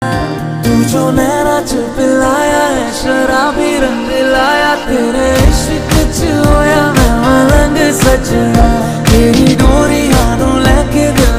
तू जो नैना च पिलाया है शराबी रंग लाया, तेरे इश्क च होया मैं मलंग सजना। तेरी डोरी हाथों लेके